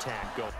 attack going.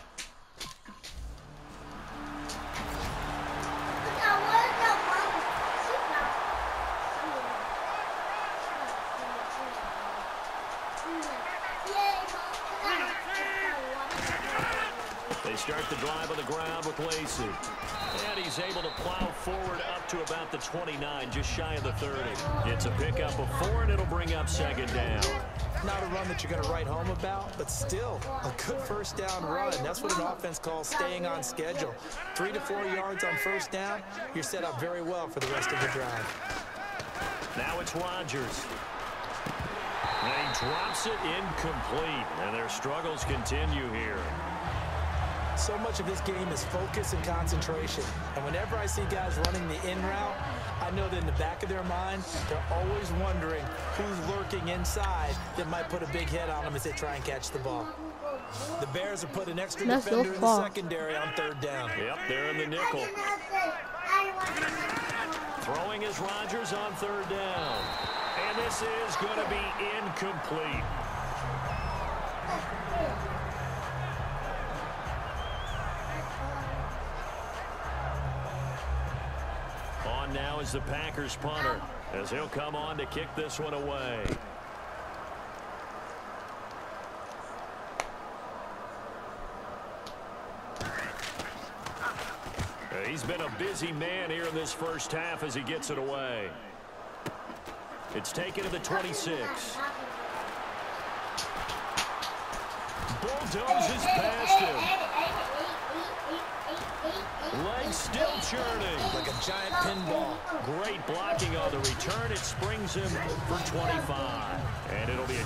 They start the drive on the ground with Lacey. And he's able to plow forward up to about the 29, just shy of the 30. It's a pickup of 4, and it'll bring up second down. Not a run that you're going to write home about, but still a good first down run. That's what an offense calls staying on schedule. 3 to 4 yards on first down, you're set up very well for the rest of the drive. Now it's Rodgers. And he drops it incomplete, and their struggles continue here. So much of this game is focus and concentration. And whenever I see guys running the in route, I know that in the back of their mind, they're always wondering who's lurking inside that might put a big hit on them as they try and catch the ball. The Bears have put an extra defender in the secondary on third down. Yep, they're in the nickel. Throwing is Rodgers on third down. And this is going to be incomplete. On now is the Packers punter, as he'll come on to kick this one away. He's been a busy man here in this first half as he gets it away. It's taken to the 26. Bulldozes past him. Legs still churning. Like a giant pinball. Great blocking on the return. It springs him for 25. And it'll be a...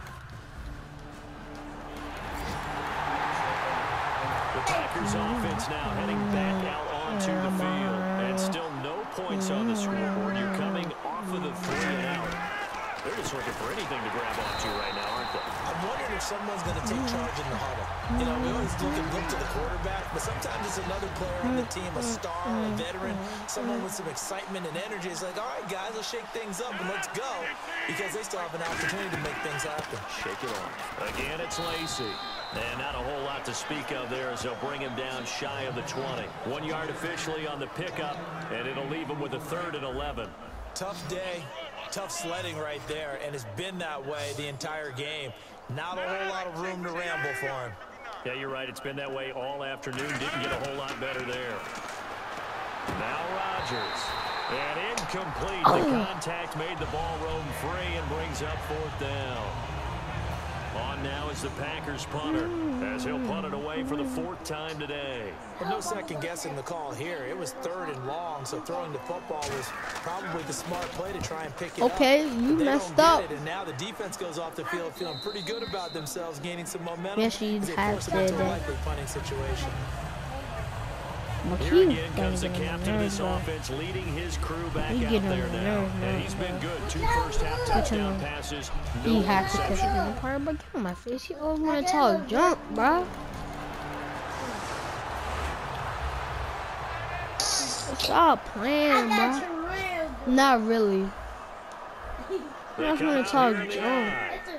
The Packers offense now heading back out onto the field. And still no points on the scoreboard. You're coming off of the 3 and out. They're just looking for anything to grab onto right now, aren't they? I'm wondering if someone's going to take charge in the huddle. You know, we always look to the quarterback, but sometimes it's another player on the team, a star, a veteran, someone with some excitement and energy. It's like, all right, guys, let's shake things up and let's go, because they still have an opportunity to make things happen. Shake it off. Again, it's Lacey. And not a whole lot to speak of there as they'll bring him down shy of the 20. 1 yard officially on the pickup, and it'll leave him with a 3rd and 11. Tough day, tough sledding right there, and it's been that way the entire game. Not a whole lot of room to ramble for him. Yeah, you're right. It's been that way all afternoon. Didn't get a whole lot better there. Now Rodgers. And incomplete. The contact made the ball roam free and brings up 4th down. On now is the Packers punter, as he'll punt it away for the 4th time today. Well, no second guessing the call here. It was 3rd and long, so throwing the football was probably the smart play to try and pick it up. Okay, you messed up. And now the defense goes off the field feeling pretty good about themselves, gaining some momentum. Yes, she has said that. Punting situation. Here again comes the captain of this offense, leading his crew back out there now. And he's been good. 2 first-half touchdown passes. He has to catch it in the part, but get on my face. He always want to talk jump, bro. Stop playing, bro. Not really. I just want to talk jump.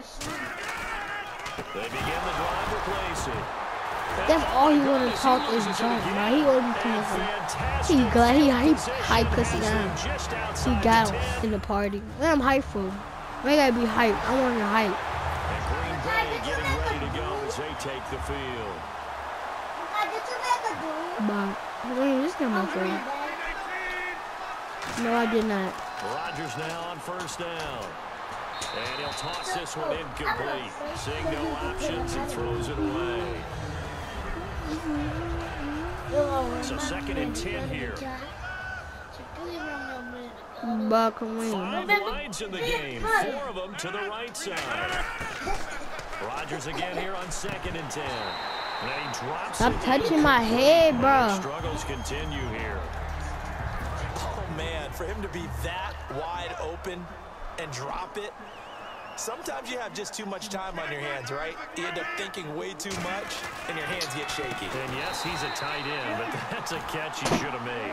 They begin the drive with Lacey. That's all he want to talk is jump, man. He already he glad he hype us down. He got him in the party. Let him hype for him. I gotta be hype. I want to hype. And Green Bay getting ready to go as they take the field. But this got my friend. No, I did not. Rodgers now on 1st down. And he'll toss this one incomplete. Seeing no options, he throws it away. So 2nd and 10 here. 5 lines in the game, 4 of them to the right side. Rodgers again here on 2nd and 10. And he drops Stop touching my head, bro. Struggles continue here. Oh, man, for him to be that wide open and drop it. Sometimes you have just too much time on your hands, right? You end up thinking way too much, and your hands get shaky. And yes, he's a tight end, but that's a catch he should have made.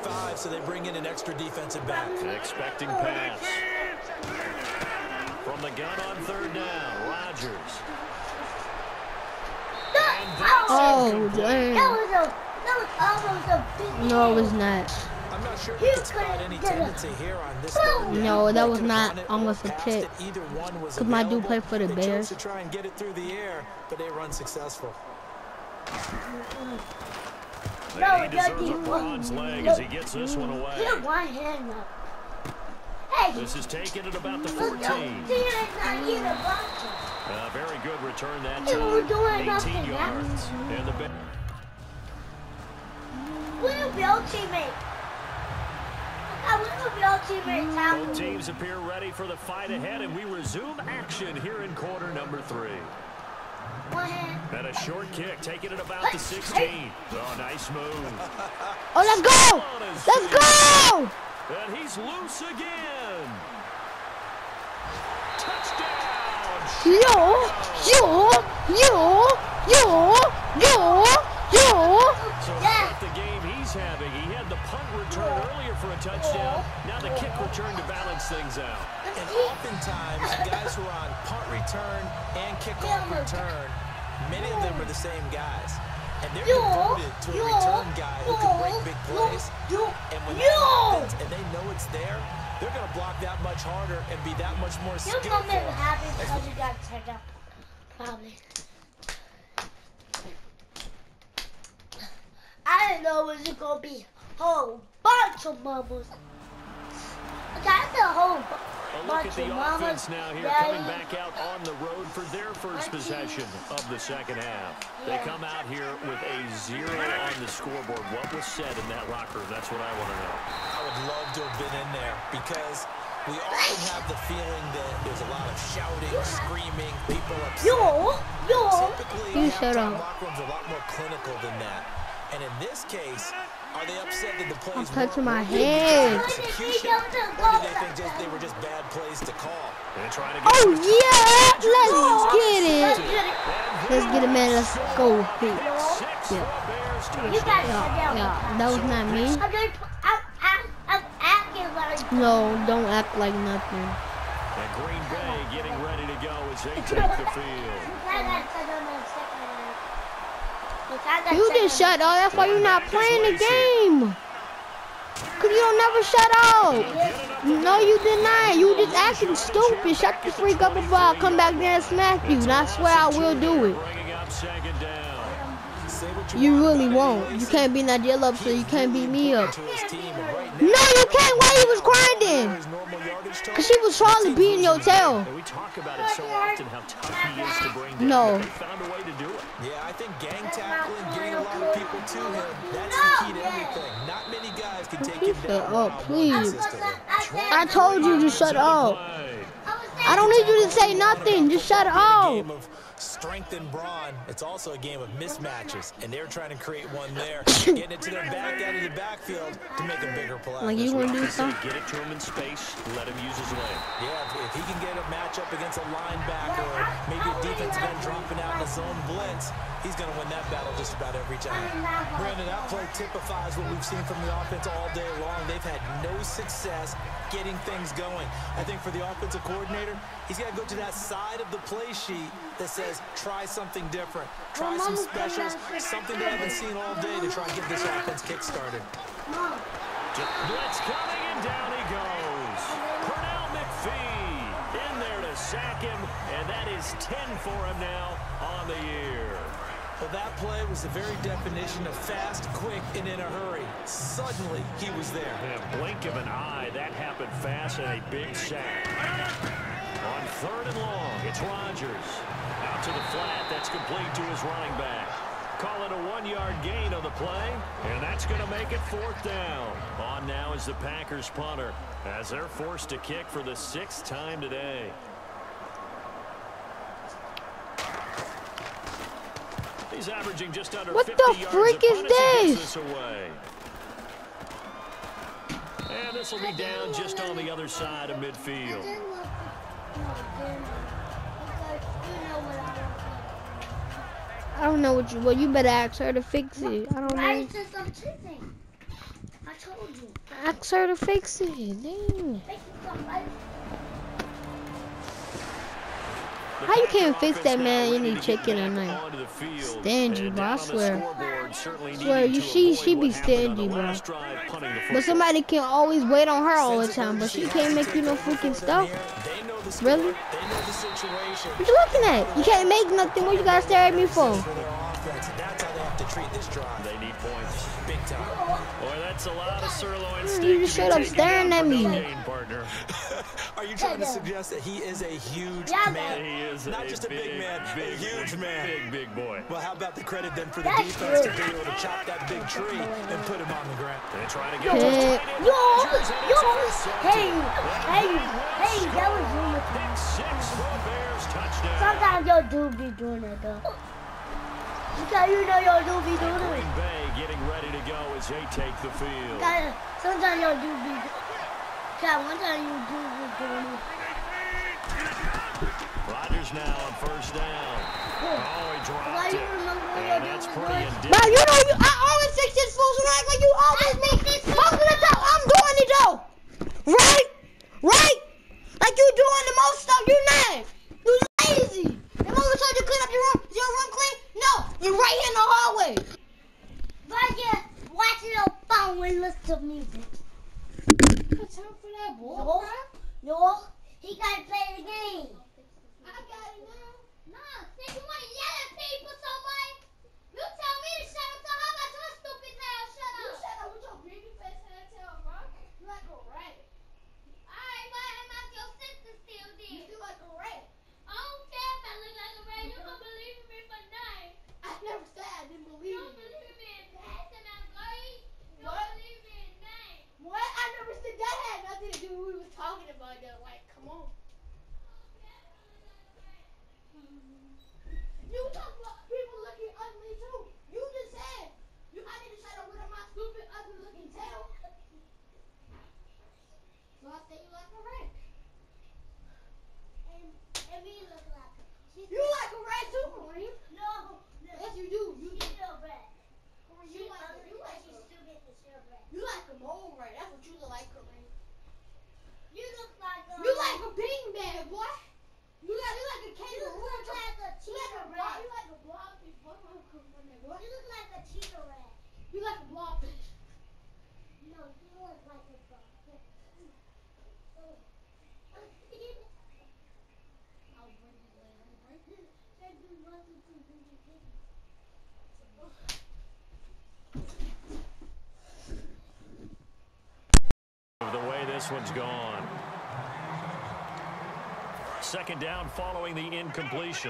5, so they bring in an extra defensive back. Expecting pass. From the gun on 3rd down, Rodgers. Oh, damn. That was almost a big No, it was not. I'm not sure we can spot any tendency here on this. No, that was not almost a pick. Because my dude played for the Bears. To try and get it through the air, but they run successful. He deserves a bronze leg as he gets this one away. Get one hand up. Hey, This is taken at about the 14. Very good return that time. 18 yards. And the we'll be our teammate. We'll be our teammate. both teams appear ready for the fight ahead, and we resume action here in quarter number 3. One hand. And a short kick, taking it about the 16. Oh, nice move. Oh, let's go! Let's go! And he's loose again. Touchdown! Yo! So about the game he's having. He had the punt return earlier for a touchdown. Now the kick return to balance things out. And oftentimes, guys who are on punt return and kickoff return, many of them are the same guys. And they're devoted to a return guy who can break big plays. And when that happens and they know it's there, they're going to block that much harder and be that much more skillful. You're going to be happy because you got checked out. Probably. I didn't know it was going to be a whole bunch of mumbles. That's a whole A look at the offense now here, coming back out on the road for their first possession of the second half. They come out here with a 0 on the scoreboard. What was said in that locker room? That's what I want to know. I would love to have been in there because we often have the feeling that there's a lot of shouting, screaming, people upset. Typically, halftime locker rooms are a lot more clinical than that. And in this case, are they upset that the plays I'm touching my weren't head. execution, or did they think they were just bad plays to call? They're trying to get Oh, yeah! Let's get it! Let's get it, man. Let's go. You got Yeah, that was not me. I'm acting like. No, don't act like nothing. And Green Bay getting ready to go as they take the field. You just shut up. That's why you're not playing the game. Because you don't never shut up. No, you did not. You just acting stupid. Shut the freak up before I come back there and smack you. And I swear I will do it. You really won't. You can't beat Nigel up, so you can't beat me up. No, you can't. Why he was grinding? Because he was trying to be in your tail. We talk about it so often how tough he is to bring down. No. They found a way to do it. Yeah, I think gang tackling, getting a lot of people to him, that's the key to everything. Not many guys can take him down. Shut up, please. I told you to shut up. I don't need you to say nothing. Just shut up. Strength and brawn. It's also a game of mismatches, and they're trying to create one there, getting it to their back out of the backfield to make a bigger play. Like you want to do something? Get it to him in space, let him use his leg. Yeah, if he can get a matchup against a linebacker or maybe a defensive end dropping out in a zone blitz, he's going to win that battle just about every time. Brandon, that play typifies what we've seen from the offense all day long. They've had no success getting things going. I think for the offensive coordinator, he's got to go to that side of the play sheet that says, try something different. Try some specials, something they haven't seen all day to try and get this offense kick-started. Blitz coming, and down he goes. Pernell McPhee in there to sack him, and that is 10 for him now on the year. Well, that play was the very definition of fast, quick, and in a hurry. Suddenly, he was there. In a blink of an eye, that happened fast and a big sack. On 3rd and long, it's Rodgers. Out to the flat, that's complete to his running back. Call it a 1-yard gain on the play, and that's going to make it 4th down. On now is the Packers punter, as they're forced to kick for the 6th time today. He's averaging just under 50 yards. What the freak is this? And this will be down just on the other side of midfield. I don't know what you. Well, you better ask her to fix it. I don't know. I said I'm choosing. I told you. Ask her to fix it. Dang. Fix it something, right? How you can't fix that, man? You need chicken or nothing. Stingy, bro. I swear. She be stingy, bro. But somebody can always wait on her all the time, but she can't make you no freaking stuff. Really? What you looking at? You can't make nothing. What you gotta stare at me for? That's how they have to treat this drive. They need points. Big time. Boy, that's a lot of sirloin steak. You just straight up staring at me. Are you trying to suggest that he is a huge man? He is not just a big man, a huge man. Big boy. Well, how about the credit then for the defense to be able to chop that big tree and put him on the ground? They try to get Hey, Hey, that was you. Pick 6 for the Bears touchdown. Sometimes your dude be doing it, though. Because you know your dude be doing it. Green Bay getting ready to go as they take the field. Sometimes your dude be one time you do be doing it. Rodgers now on first down. Oh, he dropped it. And that's pretty indicative. bro, you know I always fix this fools and act like you always make this. Most of the time I'm doing it though. Right? Right? Like you doing the most stuff. You not. You lazy. The moment you clean up your room clean? No, you're right here in the hallway. Right here, watching your phone and listen to music. Got time for that bull, No, he gotta play the game. I got it now. Nah, if you wanna yell at people so much, you tell me to shut up. So how about your stupid ass shut up? You shut up with your baby face and that tail, bro. You like a rat. Alright, why am I your sister still there? You like a rat. I don't care if I look like a rat. You don't believe in me for nothing. I never said I didn't You believe don't it. believe me in passing out grades. You What? don't believe me in nothing. What? I never said that had nothing to do with what we were talking about though. Like, come on. You talk about people looking ugly too. You just said I need to shut up with my stupid ugly looking tail. So I say you like a rat. And me look like You like a rat too, Kareem. no. Yes, you do. You She's a rat. you like She's stupid and she's a rat. you like a mole rat. That's what you look like, Kareem. You look like a You like a beanbag, boy. You like a kangaroo. You look like a cheetah rat. You like a blobfish, boy. Boy. You look like a cheetah rat. You like a blobfish. No, you look like a dog. The way this one's gone. Second down following the incompletion.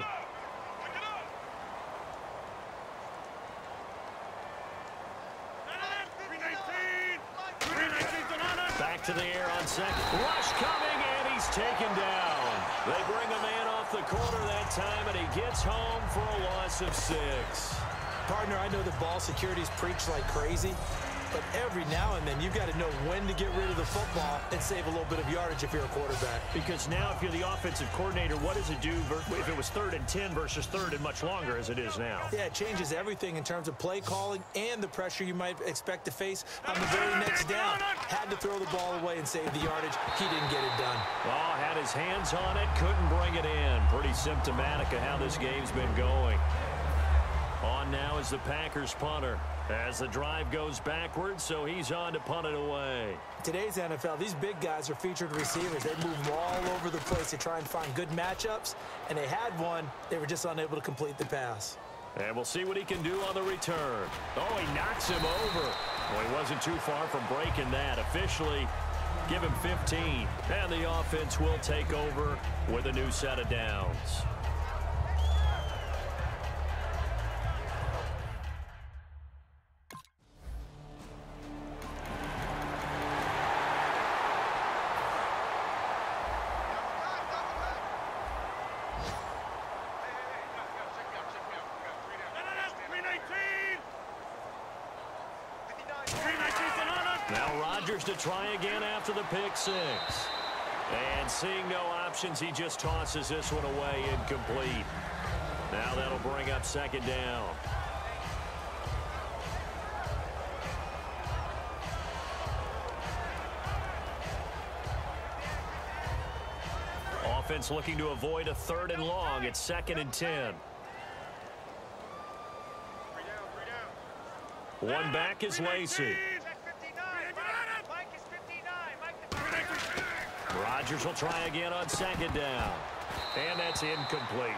Back to the air on second. Rush coming, and he's taken down. They bring a man off the corner that time, and he gets home for a loss of 6. Partner, I know that ball security's preached like crazy, but every now and then you've got to know when to get rid of the football and save a little bit of yardage if you're a quarterback. Because now if you're the offensive coordinator, what does it do if it was 3rd and 10 versus 3rd and much longer as it is now? Yeah, it changes everything in terms of play calling and the pressure you might expect to face on the very next down. Had to throw the ball away and save the yardage. He didn't get it done. Oh, had his hands on it, couldn't bring it in. Pretty symptomatic of how this game's been going. On now is the Packers punter as the drive goes backwards, so he's on to punt it away. Today's NFL, these big guys are featured receivers. They move all over the place to try and find good matchups, and they had one. They were just unable to complete the pass. And we'll see what he can do on the return. Oh, he knocks him over. Well, he wasn't too far from breaking that. Officially, give him 15. And the offense will take over with a new set of downs. Now Rodgers to try again after the pick 6. And seeing no options, he just tosses this one away, incomplete. Now that'll bring up second down. offense looking to avoid a 3rd and long. It's 2nd and 10. One back is Lacey. Rodgers will try again on 2nd down. And that's incomplete.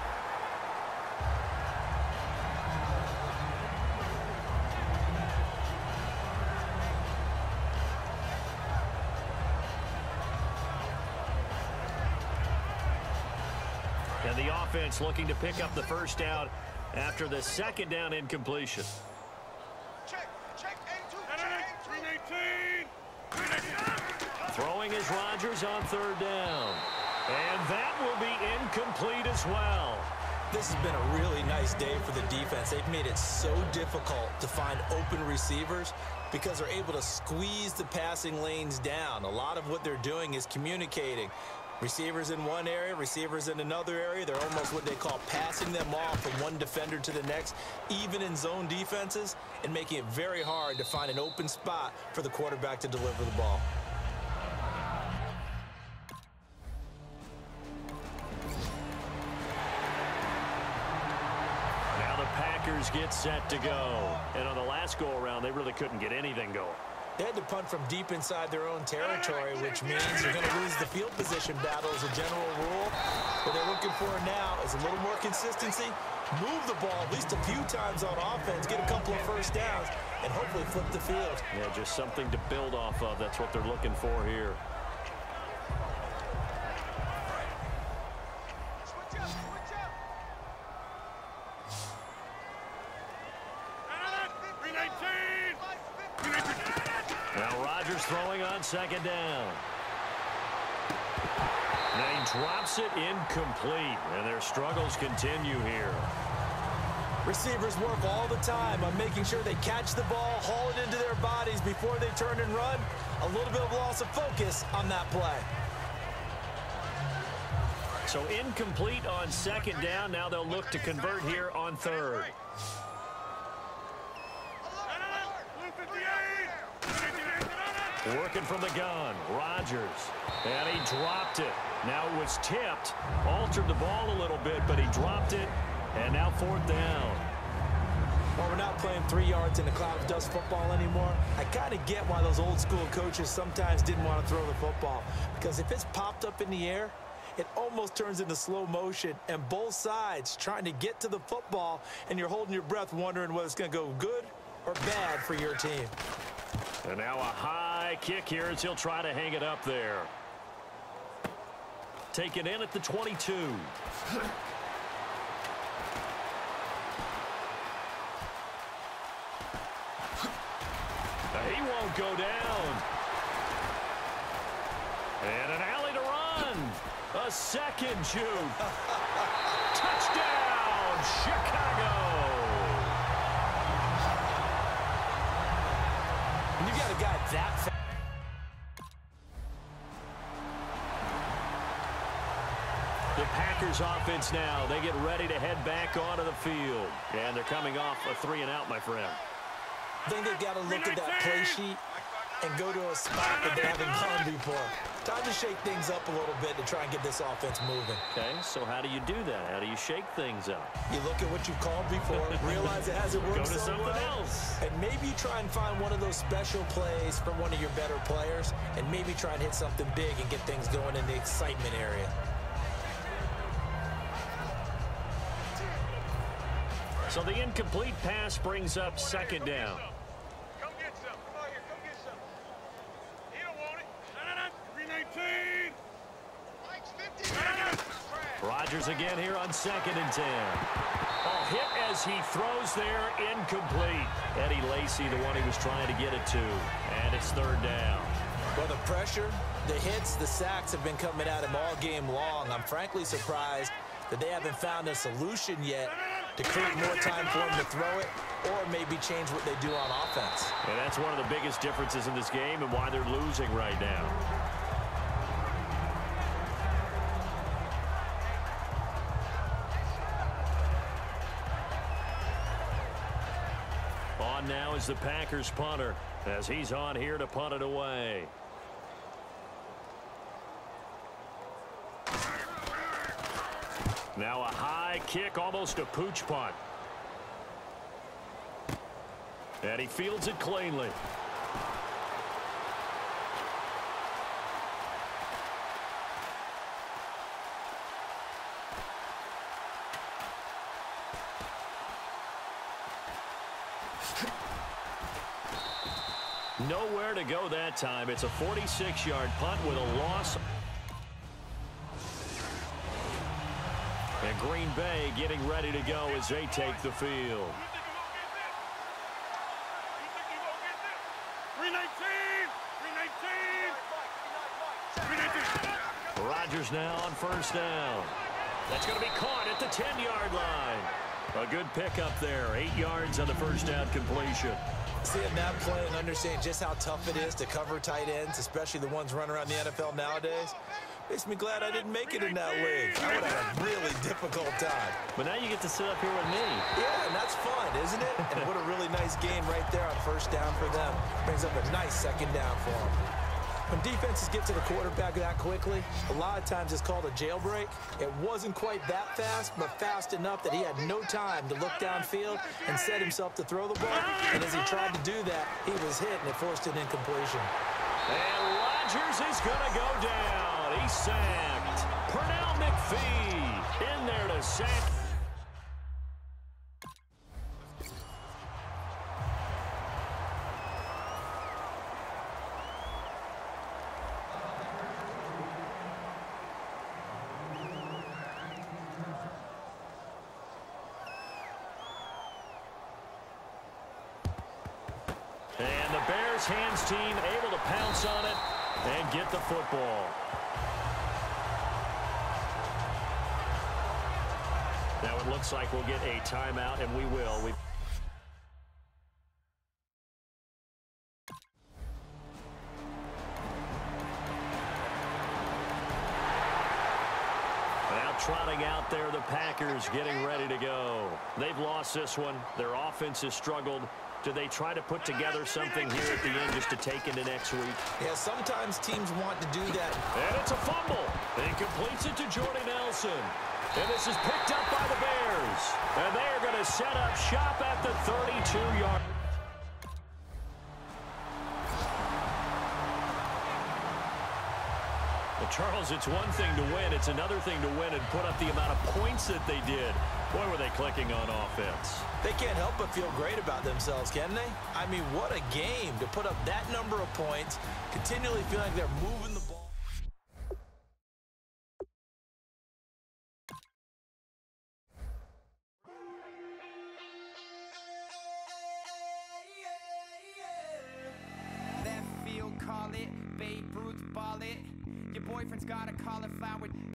And the offense looking to pick up the 1st down after the 2nd down incompletion. Throwing is Rodgers on 3rd down. And that will be incomplete as well. This has been a really nice day for the defense. They've made it so difficult to find open receivers because they're able to squeeze the passing lanes down. A lot of what they're doing is communicating. Receivers in one area, receivers in another area. They're almost what they call passing them off from one defender to the next, even in zone defenses, and making it very hard to find an open spot for the quarterback to deliver the ball. Now the Packers get set to go. And on the last go-around, they really couldn't get anything going. They had to punt from deep inside their own territory, which means you're going to lose the field position battle as a general rule. What they're looking for now is a little more consistency, move the ball at least a few times on offense, get a couple of 1st downs, and hopefully flip the field. Yeah, just something to build off of. That's what they're looking for here. Throwing on 2nd down. And he drops it incomplete. And their struggles continue here. Receivers work all the time on making sure they catch the ball, haul it into their bodies before they turn and run. A little bit of loss of focus on that play. So incomplete on 2nd down. Now they'll look to convert here on 3rd. Working from the gun, Rodgers. And he dropped it. Now it was tipped. Altered the ball a little bit, but he dropped it. And now 4th down. Well, we're not playing 3 yards in a cloud of dust football anymore. I kind of get why those old school coaches sometimes didn't want to throw the football. Because if it's popped up in the air, it almost turns into slow motion. And both sides trying to get to the football, and you're holding your breath wondering whether it's going to go good or bad for your team. And now a high kick here as he'll try to hang it up there. Taken in at the 22. He won't go down. And an alley to run. A 2nd shoot. Touchdown, Chicago. You got a guy that fast. The Packers offense now. They get ready to head back onto the field. And they're coming off a 3-and-out, my friend. I think they've got to look at that play sheet and go to a spot that they haven't gone before. Time to shake things up a little bit to try and get this offense moving. Okay, so how do you do that? How do you shake things up? You look at what you've called before, realize it hasn't worked Go to so something well, else. and maybe you try and find one of those special plays from one of your better players, and maybe try and hit something big and get things going in the excitement area. So the incomplete pass brings up 2nd down. Come get some. Come on here. Come get some. He don't want it. No. 319. Mike's 50. Rodgers again here on 2nd and 10. Oh, hit as he throws there, incomplete. Eddie Lacy, the one he was trying to get it to. And it's 3rd down. Well, the pressure, the hits, the sacks have been coming at him all game long. I'm frankly surprised that they haven't found a solution yet to create more time for him to throw it or maybe change what they do on offense. And that's one of the biggest differences in this game and why they're losing right now. On now is the Packers punter as he's on here to punt it away. Now a high kick, almost a pooch punt. And he fields it cleanly. Nowhere to go that time. It's a 46-yard punt with a loss. And Green Bay getting ready to go as they take the field. 319. Rodgers now on first down. That's going to be caught at the 10-yard line. A good pickup there. 8 yards on the first down completion. Seeing that play and understanding just how tough it is to cover tight ends, especially the ones running around the NFL nowadays, makes me glad I didn't make it in that league. I would have had a really difficult time. But now you get to sit up here with me. Yeah, and that's fun, isn't it? And what a really nice game right there on first down for them. Brings up a nice second down for them. When defenses get to the quarterback that quickly, a lot of times it's called a jailbreak. It wasn't quite that fast, but fast enough that he had no time to look downfield and set himself to throw the ball. And as he tried to do that, he was hit, and it forced an incompletion. And Rodgers is going to go down. He's sacked. Pernell McPhee in there to sack. And the Bears hands team able to pounce on it and get the football. Now it looks like we'll get a timeout, and we will. Now trotting out there, the Packers getting ready to go. They've lost this one. Their offense has struggled. Do they try to put together something here at the end just to take into next week? Yeah, sometimes teams want to do that. And it's a fumble. He completes it to Jordy Nelson. And this is picked up by the Bears. And they are going to set up shop at the 32-yard. Well, Charles, it's one thing to win. It's another thing to win and put up the amount of points that they did. Boy, were they clicking on offense. They can't help but feel great about themselves, can they? I mean, what a game to put up that number of points, continually feeling like they're moving the ball. Left field, call it. Babe Ruth, ball it. Your boyfriend's got a cauliflower.